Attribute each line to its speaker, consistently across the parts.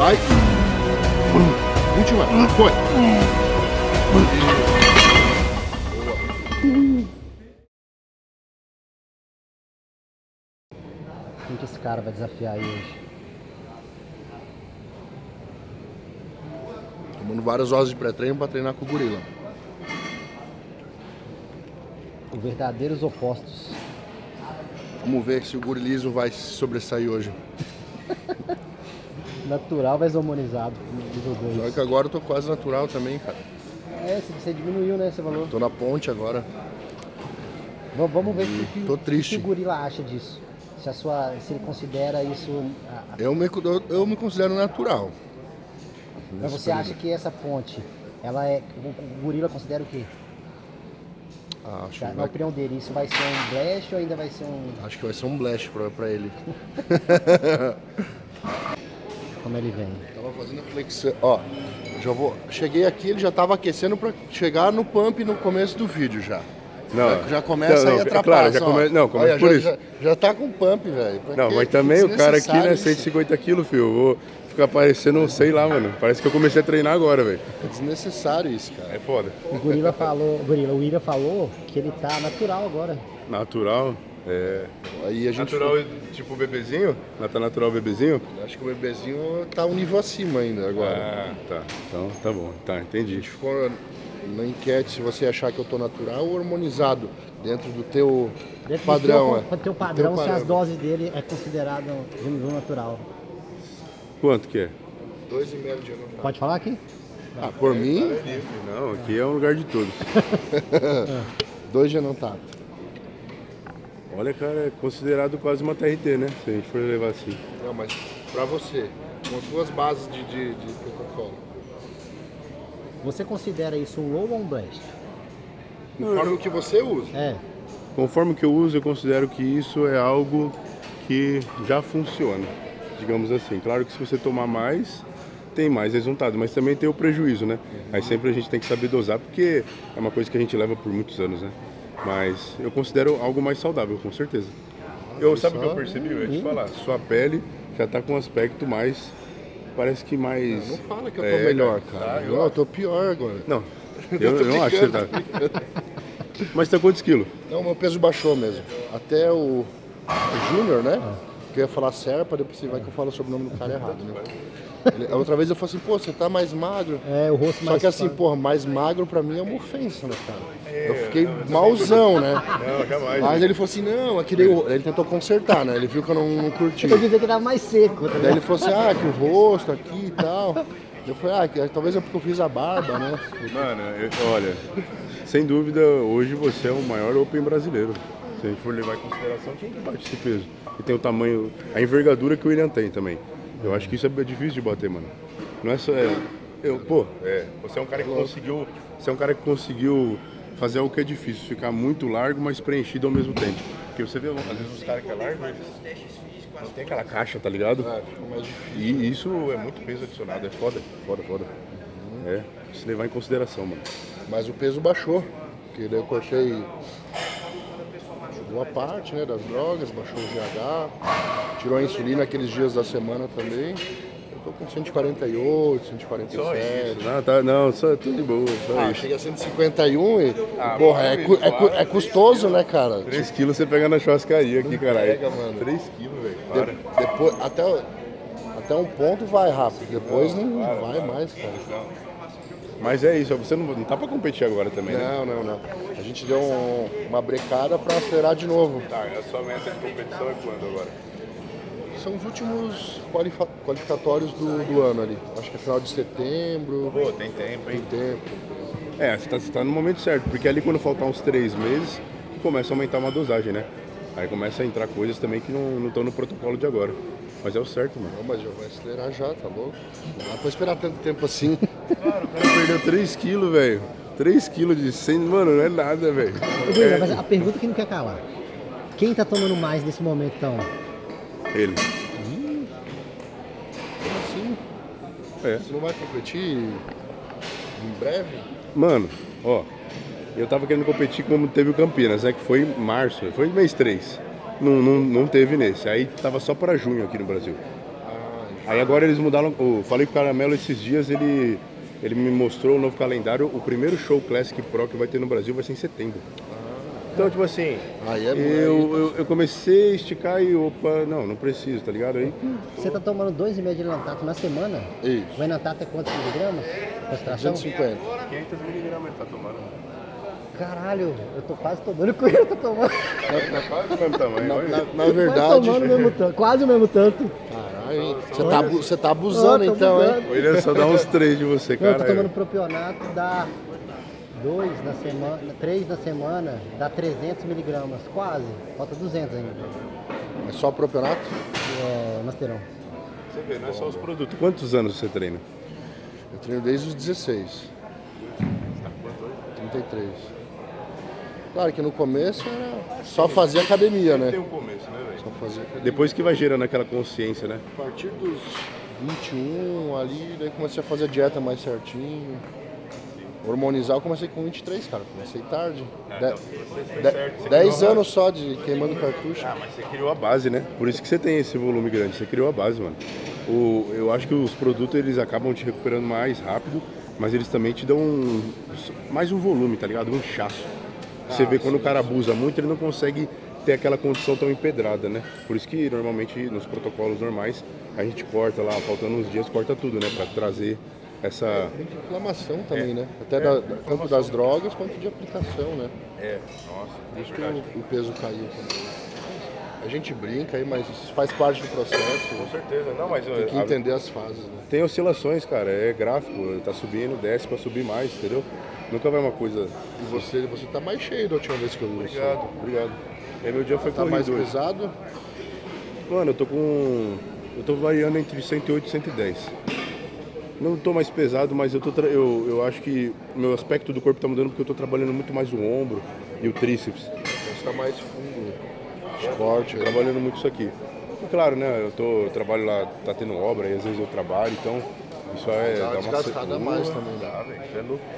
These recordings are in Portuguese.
Speaker 1: Vai. Última. Foi.
Speaker 2: Quem que esse cara vai desafiar aí hoje?
Speaker 1: Tomando várias horas de pré-treino pra treinar com o gorila.
Speaker 2: Verdadeiros opostos.
Speaker 1: Vamos ver se o gorilismo vai se sobressair hoje.
Speaker 2: Natural versus hormonizado.
Speaker 1: Só que agora eu tô quase natural também, cara.
Speaker 2: É, você diminuiu, né, esse valor.
Speaker 1: Tô na ponte agora.
Speaker 2: Vamos ver
Speaker 1: Tô
Speaker 2: o que
Speaker 1: triste.
Speaker 2: o gorila acha disso. Se ele considera isso...
Speaker 1: Eu me considero natural.
Speaker 2: Mas você acha que essa ponte, ela é... O gorila considera o quê?
Speaker 1: Acho
Speaker 2: Na opinião dele, isso vai ser um blast ou ainda vai ser um...
Speaker 1: Acho que vai ser um blast pra ele.
Speaker 2: Como ele vem?
Speaker 1: Tava fazendo flexão. Ó, cheguei aqui, ele já tava aquecendo pra chegar no pump no começo do vídeo já.
Speaker 3: Não,
Speaker 1: já começa aí a atrapalhar.
Speaker 3: Claro, começa por isso.
Speaker 1: Já tá com pump, velho.
Speaker 3: Não, mas também o cara aqui, né, 150 quilos, filho. Eu vou ficar parecendo, sei lá, mano. Parece que eu comecei a treinar agora, velho.
Speaker 1: É desnecessário isso, cara.
Speaker 3: É foda.
Speaker 2: O William falou que ele tá natural agora.
Speaker 3: Natural? É.
Speaker 1: Aí a gente
Speaker 3: natural, tipo o bebezinho? Tá natural o bebezinho?
Speaker 1: Acho que o bebezinho tá um nível acima ainda agora.
Speaker 3: Ah, tá. Então, tá bom. Tá, entendi.
Speaker 1: A gente ficou na enquete se você achar que eu tô natural ou hormonizado dentro do teu padrão.
Speaker 2: Do teu padrão, se as doses dele é considerado do natural.
Speaker 3: Quanto que é?
Speaker 1: 2,5 de ano.
Speaker 2: Pode falar aqui?
Speaker 1: Ah, por mim?
Speaker 3: Não, aqui é um lugar de todos.
Speaker 1: 2 de não tá.
Speaker 3: Olha, cara, é considerado quase uma TRT, né? Se a gente for levar assim.
Speaker 1: Não, mas pra você, com as duas bases de Coca-Cola.
Speaker 2: Você considera isso um low ou um blast?
Speaker 1: Conforme o que você usa.
Speaker 2: É.
Speaker 3: Conforme o que eu uso, eu considero que isso é algo que já funciona, digamos assim. Claro que se você tomar mais, tem mais resultado, mas também tem o prejuízo, né? Aí sempre a gente tem que saber dosar, porque é uma coisa que a gente leva por muitos anos, né? Mas eu considero algo mais saudável, com certeza. Sabe o que eu percebi? Eu ia te falar, sua pele já tá com um aspecto mais... Parece que mais...
Speaker 1: Não fala que eu tô melhor, cara. Eu tô pior agora.
Speaker 3: Não, eu não acho que você tá... Mas tá quantos quilos?
Speaker 1: Não, meu peso baixou mesmo. Até o Júnior, né? Que eu ia falar Serpa, depois você vai que eu falo sobre o nome do cara errado, né? A outra vez eu falei assim, pô, você tá mais magro.
Speaker 2: É, o rosto mais...
Speaker 1: Só que assim, porra, mais magro pra mim é uma ofensa, né, cara? Eu fiquei malzão, né?
Speaker 3: Não, jamais.
Speaker 1: Mas ele falou assim, não, aqui ele tentou consertar, né? Ele viu que eu não curti.
Speaker 2: Eu dizer que tava mais seco. Tá?
Speaker 1: Daí ele falou assim, que o rosto aqui e tal. Eu falei, talvez é porque eu fiz a barba, né?
Speaker 3: Mano, olha, sem dúvida, hoje você é o maior Open brasileiro. Se a gente for levar em consideração, quem que bate esse peso? E tem o tamanho, a envergadura que o William tem também. Eu acho que isso é difícil de bater, mano. Não é só... você é um cara que conseguiu... Você é um cara que conseguiu fazer algo que é difícil, ficar muito largo, mas preenchido ao mesmo tempo. Porque você vê, às vezes, os caras que é largo, eles não tem aquela caixa, tá ligado?
Speaker 1: Fica mais difícil.
Speaker 3: E isso é muito peso adicionado, é foda. É, se levar em consideração, mano.
Speaker 1: Mas o peso baixou, porque daí eu cortei boa parte, né, das drogas, baixou o GH, tirou a insulina aqueles dias da semana também. Eu tô com 148, 147.
Speaker 3: Só tudo de boa, só isso.
Speaker 1: Chega a 151 e, porra, é custoso, né, cara?
Speaker 3: 3 quilos você pega na churrascaria aqui, caralho.
Speaker 1: Pega, mano.
Speaker 3: 3 quilos, velho, para.
Speaker 1: Depois, até um ponto vai rápido, depois não vai mais, cara.
Speaker 3: Mas é isso, você não tá pra competir agora também, né?
Speaker 1: Não. A gente deu uma brecada pra acelerar de novo.
Speaker 3: Tá, e a sua meta de competição é quando agora?
Speaker 1: São os últimos qualificatórios do ano ali. Acho que é final de setembro.
Speaker 3: Pô, tem tempo, hein?
Speaker 1: Tem tempo.
Speaker 3: É, você tá no momento certo, porque ali quando faltar uns 3 meses, começa a aumentar uma dosagem, né? Aí começa a entrar coisas também que não estão no protocolo de agora. Mas é o certo, mano.
Speaker 1: Não, mas já vai acelerar já, tá louco? Não dá pra esperar tanto tempo assim.
Speaker 3: Cara, o cara perdeu 3 quilos, velho. 3 quilos de 100, mano, não é nada, velho.
Speaker 2: Mas a pergunta que não quer calar. Quem tá tomando mais nesse momento, então?
Speaker 3: Ele.
Speaker 1: Como assim?
Speaker 3: É.
Speaker 1: Você não vai competir em breve?
Speaker 3: Mano, ó, eu tava querendo competir como teve o Campinas, né? Que foi em março, foi mês 3. Não teve nesse. Aí tava só para junho aqui no Brasil. Aí agora eles mudaram, falei com o Caramelo esses dias, ele me mostrou o novo calendário, o primeiro show Classic Pro que vai ter no Brasil vai ser em setembro. Então, tipo assim, eu comecei a esticar e opa, não preciso, tá ligado? Aí,
Speaker 2: Você tá tomando 2,5 de Elantato na semana?
Speaker 1: Isso.
Speaker 2: O Elantato é quantos miligramas? Concentração?
Speaker 1: 250.
Speaker 3: 500 miligramas ele tá tomando.
Speaker 2: Caralho, eu tô quase tomando o que eu tô tomando.
Speaker 3: É quase o mesmo tamanho, olha.
Speaker 1: Na
Speaker 2: Quase
Speaker 1: verdade,
Speaker 2: tomando o mesmo tanto, quase o mesmo tanto.
Speaker 1: caralho, hein? Você tá abusando
Speaker 2: Tô
Speaker 1: então, hein?
Speaker 2: abusando.
Speaker 3: O William só dá uns 3 de você,
Speaker 2: Eu
Speaker 3: cara.
Speaker 2: tô tomando propionato, dá 2 na semana, 3 na semana, dá 300 miligramas, quase. Falta 200 ainda.
Speaker 1: É só propionato?
Speaker 2: É, Masterão.
Speaker 3: Você vê, não é só os produtos. Quantos anos você treina?
Speaker 1: Eu treino desde os 16. 33. Claro que no começo era só fazer academia, né?
Speaker 3: Tem um começo, né, velho?
Speaker 1: Só fazer academia.
Speaker 3: Depois que vai gerando aquela consciência, né?
Speaker 1: A partir dos 21 ali, daí comecei a fazer a dieta mais certinho. Hormonizar eu comecei com 23, cara. Comecei tarde.
Speaker 3: Então, você fez certo, você
Speaker 1: 10
Speaker 3: criou a
Speaker 1: anos só de queimando cartucho.
Speaker 3: Ah, mas você criou a base, né? Por isso que você tem esse volume grande. Você criou a base, mano. Eu acho que os produtos eles acabam te recuperando mais rápido, mas eles também te dão mais um volume, tá ligado? Um inchaço. Você vê quando o cara abusa muito, ele não consegue ter aquela condição tão empedrada, né? Por isso que normalmente nos protocolos normais a gente corta lá, faltando uns dias, corta tudo, né? Pra trazer essa...
Speaker 1: Tem inflamação também, né? Até tanto das drogas quanto de aplicação, né?
Speaker 3: Nossa,
Speaker 1: Por isso que o peso caiu também. A gente brinca aí, mas isso faz parte do processo.
Speaker 3: com certeza. Não, mas
Speaker 1: Tem que entender as fases, né?
Speaker 3: tem oscilações, cara. É gráfico. Tá subindo, desce pra subir mais, entendeu? Nunca vai uma coisa...
Speaker 1: E você tá mais cheio da última vez que eu vi você.
Speaker 3: Obrigado. Aí meu dia foi
Speaker 1: Tá
Speaker 3: corrido
Speaker 1: mais
Speaker 3: hoje.
Speaker 1: pesado?
Speaker 3: Mano, eu tô variando entre 108 e 110. Não tô mais pesado, mas eu acho que o meu aspecto do corpo tá mudando porque eu tô trabalhando muito mais o ombro e o tríceps.
Speaker 1: Você tá mais fundo. Esporte. aí.
Speaker 3: Trabalhando muito isso aqui. E claro, né, eu trabalho lá, tá tendo obra e às vezes eu trabalho, então isso
Speaker 1: Dá uma desgastada a mais também, né?
Speaker 3: Dá, velho, você é louco.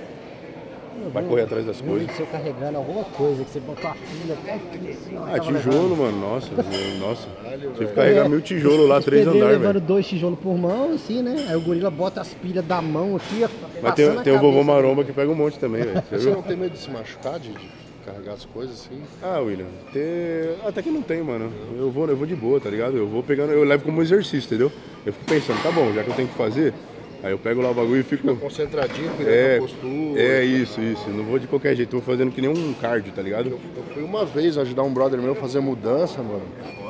Speaker 3: Vai correr atrás das coisas.
Speaker 2: Se eu carregando alguma coisa, que você botou a pilha até aqui assim, ó,
Speaker 3: Ah,
Speaker 2: tava
Speaker 3: tijolo,
Speaker 2: levando.
Speaker 3: mano, nossa. Tive que
Speaker 1: velho.
Speaker 3: carregar 1000 tijolos lá,
Speaker 2: Os
Speaker 3: 3
Speaker 2: pedreiros
Speaker 3: andares,
Speaker 2: levando
Speaker 3: velho.
Speaker 2: 2 tijolos por mão, assim, né? Aí o gorila bota as pilhas da mão aqui, ó.
Speaker 3: Mas
Speaker 2: passando a
Speaker 3: tem o vovô
Speaker 2: cabeça.
Speaker 3: Maromba que pega um monte também, velho. Você
Speaker 1: Você
Speaker 3: viu?
Speaker 1: não tem medo de se machucar, de carregar as coisas assim?
Speaker 3: Ah, William, até que não tem, mano. Eu vou de boa, tá ligado? Eu vou pegando, eu levo como exercício, entendeu? Eu fico pensando, tá bom, já que eu tenho que fazer, aí eu pego lá o bagulho e fico...
Speaker 1: Concentradinho, cuidando da postura.
Speaker 3: isso. Não vou de qualquer jeito, vou fazendo que nem um cardio, tá ligado?
Speaker 1: Eu fui uma vez ajudar um brother meu a fazer mudança, mano.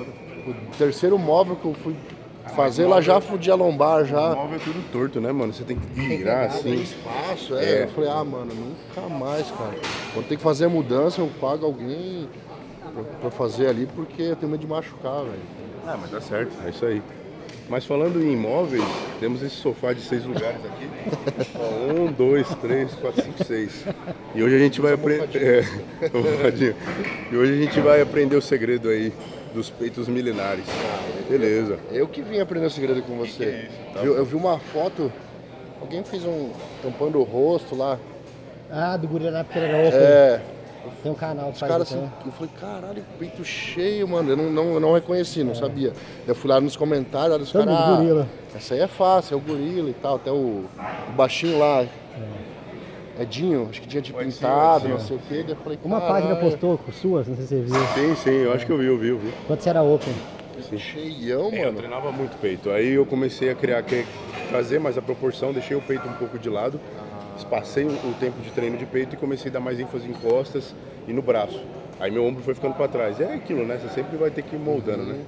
Speaker 1: O terceiro móvel que eu fui fazer lá já fudi a lombar,
Speaker 3: O
Speaker 1: já.
Speaker 3: móvel é tudo torto, né, mano? Você tem que virar
Speaker 1: Tem
Speaker 3: assim.
Speaker 1: espaço,
Speaker 3: É.
Speaker 1: Eu falei, mano, nunca mais, cara. Quando tem que fazer a mudança, eu pago alguém pra fazer ali, porque eu tenho medo de machucar, velho.
Speaker 3: Ah, mas dá certo, é isso aí. Mas falando em imóveis, temos esse sofá de 6 lugares aqui. Ó, 1, 2, 3, 4, 5, 6. E hoje a gente vai aprender. E hoje a gente vai aprender o segredo aí dos peitos milenares. Beleza.
Speaker 1: Eu que vim aprender o segredo com você. Eu vi uma foto, alguém fez tampando o rosto lá.
Speaker 2: Ah, do gorila na época ele era open. Tem um canal que
Speaker 1: Os
Speaker 2: faz
Speaker 1: caras
Speaker 2: isso,
Speaker 1: assim,
Speaker 2: né?
Speaker 1: eu falei, caralho, peito cheio, mano. Eu não reconheci, não sabia. Eu fui lá nos comentários, os
Speaker 2: Tamo
Speaker 1: caras.
Speaker 2: do gorila.
Speaker 1: Essa aí é fácil, é o gorila e tal. Até o baixinho lá. Edinho, acho que tinha de pintado, não sei o que. Eu falei,
Speaker 2: Uma
Speaker 1: caralho,
Speaker 2: página postou com suas, não sei se você viu.
Speaker 3: Sim, eu acho que eu vi.
Speaker 2: Quando você era open.
Speaker 1: cheião,
Speaker 3: Eu
Speaker 1: mano.
Speaker 3: treinava muito peito. Aí eu comecei a trazer mais a proporção, deixei o peito um pouco de lado, espacei o tempo de treino de peito e comecei a dar mais ênfase em costas e no braço. Aí meu ombro foi ficando para trás. É aquilo, né? Você sempre vai ter que ir moldando, né?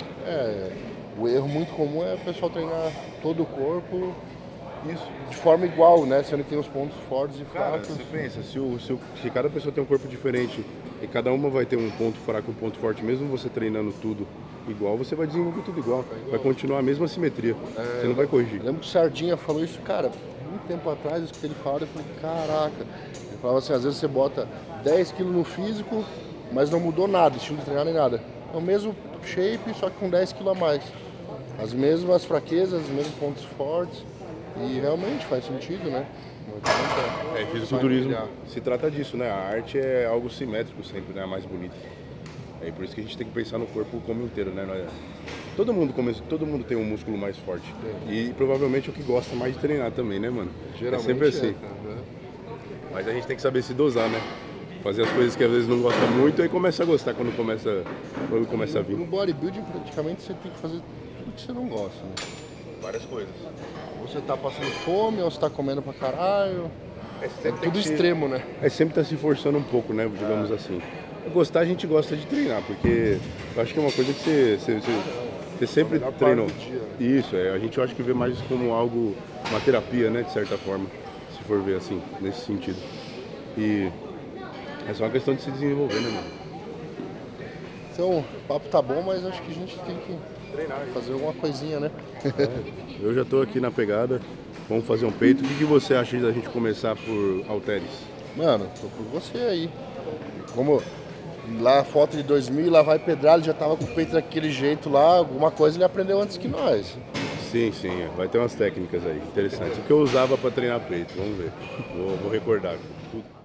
Speaker 1: O erro muito comum é o pessoal treinar todo o corpo de forma igual, né? Sendo que tem os pontos fortes e
Speaker 3: Cara,
Speaker 1: fracos.
Speaker 3: você pensa, se cada pessoa tem um corpo diferente e cada uma vai ter um ponto fraco e um ponto forte, mesmo você treinando tudo igual, você vai desenvolver tudo igual. Vai continuar a mesma simetria. Você não vai corrigir.
Speaker 1: Eu lembro que o Sardinha falou isso, cara, muito tempo atrás, isso que ele falou, eu falei, caraca. Ele falava assim, às vezes você bota 10 kg no físico, mas não mudou nada, estilo de treinar nem nada. É o mesmo shape, só que com 10 kg a mais. As mesmas fraquezas, os mesmos pontos fortes. E realmente faz sentido, né?
Speaker 3: Fisiculturismo se trata disso, né? A arte é algo simétrico sempre, né? A mais bonita. É por isso que a gente tem que pensar no corpo como inteiro, né? todo mundo tem um músculo mais forte. E provavelmente é o que gosta mais de treinar também, né, mano?
Speaker 1: Geralmente
Speaker 3: é sempre assim.
Speaker 1: cara, né?
Speaker 3: Mas a gente tem que saber se dosar, né? Fazer as coisas que às vezes não gosta muito e começa a gostar quando começa a vir.
Speaker 1: No bodybuilding, praticamente, você tem que fazer tudo que você não gosta, né?
Speaker 3: Várias coisas.
Speaker 1: Ou você tá passando fome, ou você tá comendo pra caralho. É tudo extremo, né?
Speaker 3: É sempre tá se forçando um pouco, né? Digamos assim. Gostar, a gente gosta de treinar, porque eu acho que é uma coisa que você sempre treinou. Isso, a gente eu acho que vê mais isso como algo, uma terapia, né? De certa forma, se for ver assim, nesse sentido. E é só uma questão de se desenvolver, né, mano?
Speaker 1: Então, o papo tá bom, mas acho que a gente tem que treinar, fazer alguma coisinha, né?
Speaker 3: Eu já tô aqui na pegada, vamos fazer um peito. O que você acha da gente começar por halteres?
Speaker 1: Mano, tô por você aí. Como lá a foto de 2000, lá vai Pedrar, ele já tava com o peito daquele jeito lá, alguma coisa ele aprendeu antes que nós.
Speaker 3: Sim, vai ter umas técnicas aí, interessantes. O que eu usava para treinar peito, vamos ver. Vou recordar tudo.